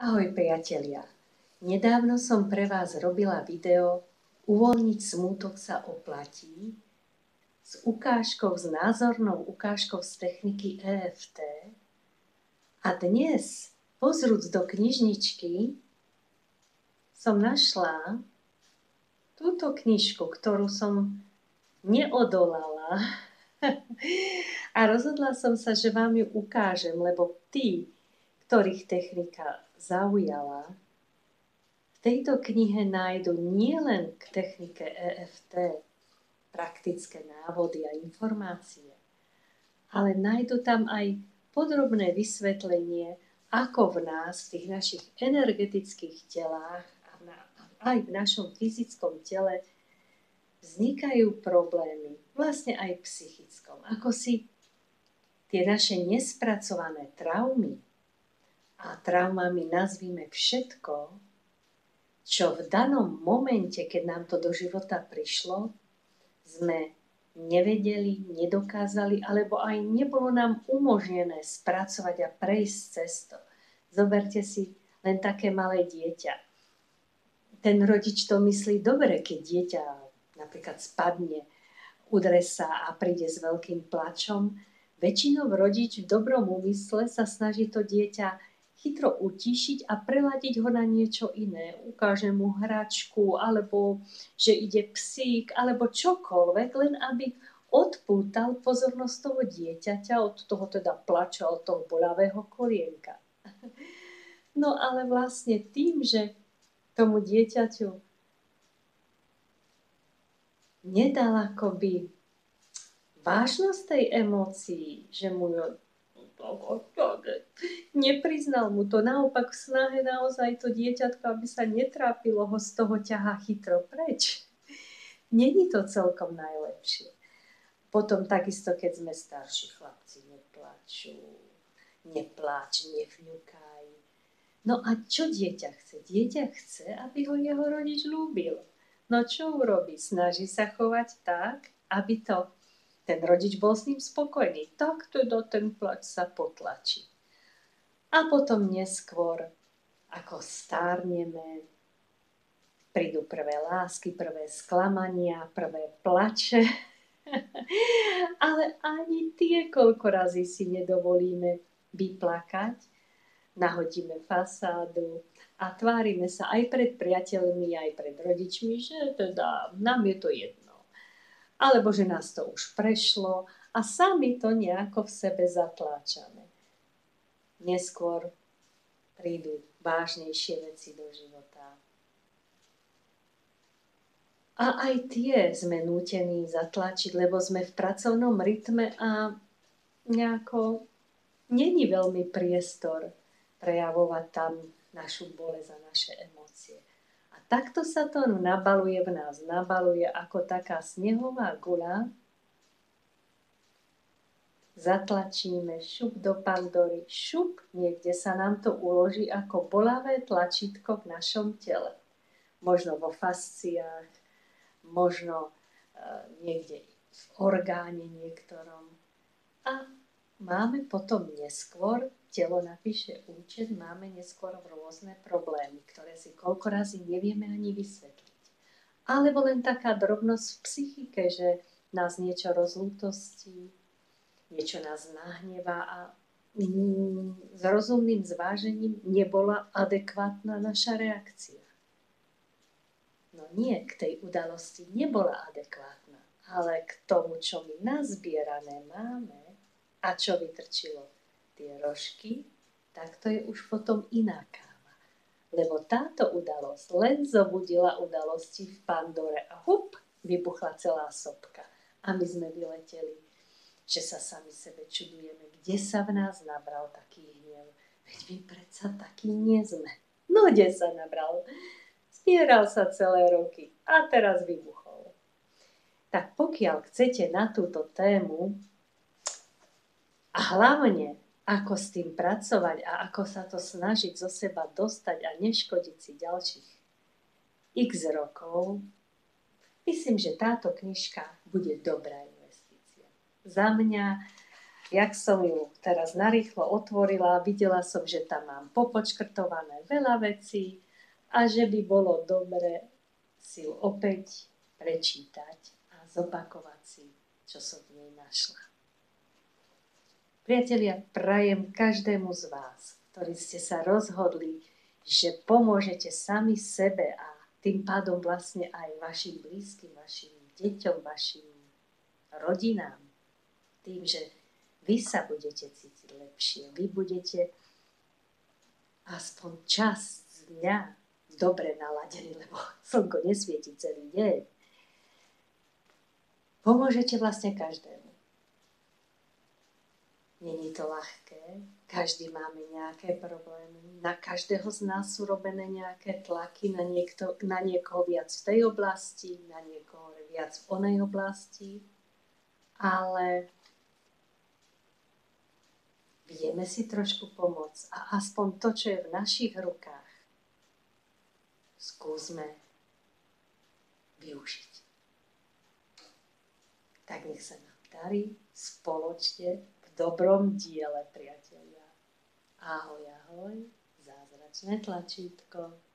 Ahoj priatelia, nedávno som pre vás robila video Uvoľniť smútok sa oplatí s ukážkou, s názornou ukážkou z techniky EFT. A dnes, pozrúc do knižničky, som našla túto knižku, ktorú som neodolala a rozhodla som sa, že vám ju ukážem, lebo tí, ktorých technika zaujala, v tejto knihe nájdu nielen k technike EFT praktické návody a informácie, ale nájdu tam aj podrobné vysvetlenie, ako v nás, v tých našich energetických telách a aj v našom fyzickom tele vznikajú problémy, vlastne aj psychickom. Ako si tie naše nespracované traumy, a traumami nazvime všetko, čo v danom momente, keď nám to do života prišlo, sme nevedeli, nedokázali, alebo aj nebolo nám umožnené spracovať a prejsť cez to. Zoberte si len také malé dieťa. Ten rodič to myslí dobre, keď dieťa napríklad spadne, udre sa a príde s veľkým plačom. Väčšinou rodič v dobrom úmysle sa snaží to dieťa chytro utíšiť a preladiť ho na niečo iné. Ukáže mu hračku, alebo že ide psík, alebo čokoľvek, len aby odpútal pozornosť toho dieťaťa od toho teda plača, od toho boľavého kolienka. No ale vlastne tým, že tomu dieťaťu nedal akoby vážnosť tej emócii, že mu nepriznal mu to, naopak v snahe naozaj to dieťatko, aby sa netrápilo, ho z toho ťahá chytro preč. Není to celkom najlepšie. Potom takisto, keď sme starší, chlapci nepláč, nevňukaj. No a čo dieťa chce? Dieťa chce, aby ho jeho rodič ľúbil. No čo urobí? Snaží sa chovať tak, aby ten rodič bol s ním spokojný. Tak teda ten plač sa potlačí. A potom neskôr, ako stárneme, prídu prvé lásky, prvé sklamania, prvé plače. Ale ani tie, koľko razy si nedovolíme vyplakať, nahodíme fasádu a tvárime sa aj pred priateľmi, aj pred rodičmi, že teda nám je to jedno. Alebo že nás to už prešlo a sami to nejako v sebe zatláčame. Neskôr prídu vážnejšie veci do života. A aj tie sme nútení zatlačiť, lebo sme v pracovnom rytme a nejako není veľmi priestor prejavovať tam našu bolesť a naše emócie. A takto sa to nabaluje v nás, nabaluje ako taká snehová guľa. Zatlačíme šup do Pandory, šup, niekde sa nám to uloží ako bolavé tlačítko v našom tele. Možno vo fasciách, možno niekde v orgáne niektorom. A máme potom neskôr, telo napíše účet, máme neskôr rôzne problémy, ktoré si koľko razy nevieme ani vysvetliť. Alebo len taká drobnosť v psychike, že nás niečo rozlútostí, niečo nás nahnevá a s rozumným zvážením nebola adekvátna naša reakcia. No nie, k tej udalosti nebola adekvátna, ale k tomu, čo my nazbierané máme a čo vytrčilo tie rožky, tak to je už potom iná káva. Lebo táto udalosť len zobudila udalosti v Pandore a hup, vybuchla celá sopka. A my sme vyleteli, že sa sami sebe čudujeme, kde sa v nás nabral taký hnev. Veď my predsa takí nie sme. No kde sa nabral? Zbieral sa celé roky a teraz vybuchol. Tak pokiaľ chcete na túto tému a hlavne ako s tým pracovať a ako sa to snažiť zo seba dostať a neškodiť si ďalších x rokov, myslím, že táto knižka bude dobrá investícia. Za mňa jak som ju teraz narýchlo otvorila, videla som, že tam mám popočkrtované veľa vecí a že by bolo dobre si ju opäť prečítať a zopakovať si, čo som v nej našla. Priatelia, prajem každému z vás, ktorí ste sa rozhodli, že pomôžete sami sebe a tým pádom vlastne aj vašim blízkym, vašim deťom, vašim rodinám, tým, že vy sa budete cítiť lepšie, vy budete aspoň čas dňa dobre naladení, lebo slnko nesvieti celý deň. Pomôžete vlastne každému. Není to ľahké, každý máme nejaké problémy, na každého z nás sú robené nejaké tlaky, na niekoho viac v tej oblasti, na niekoho viac v onej oblasti, ale vieme si trošku pomôcť a aspoň to, čo je v našich rukách, skúsme využiť. Tak nech sa nám darí spoločne v dobrom diele, priatelia. Ahoj, ahoj, zázračné tlačítko.